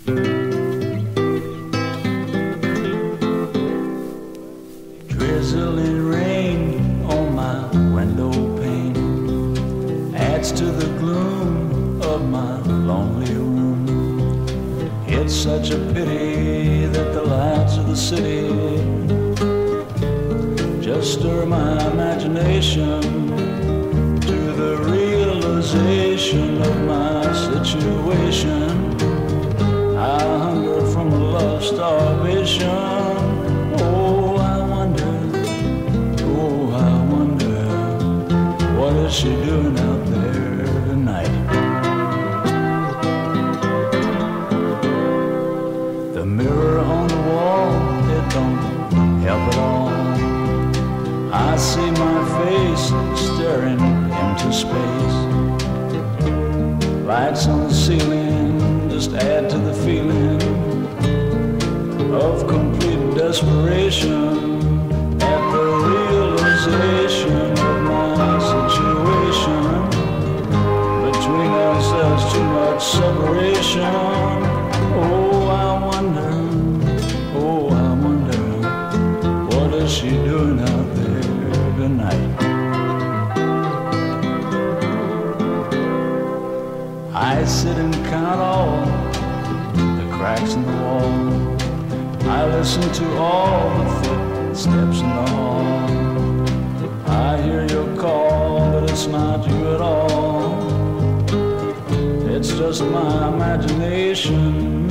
Drizzling rain on my window pane adds to the gloom of my lonely room. It's such a pity that the lights of the city just stir my imagination to the realization of my situation. I hunger from a love starvation. Oh, I wonder, what is she doing out there tonight? The mirror on the wall, it don't help at all. I see my face staring into space. Lights on the ceiling just add to the feeling of complete desperation at the realization of my situation. Between us there's too much separation. Oh, I wonder, what is she doing out there tonight? I sit and count all the cracks in the wall. I listen to all the footsteps in the hall. I hear your call, but it's not you at all. It's just my imagination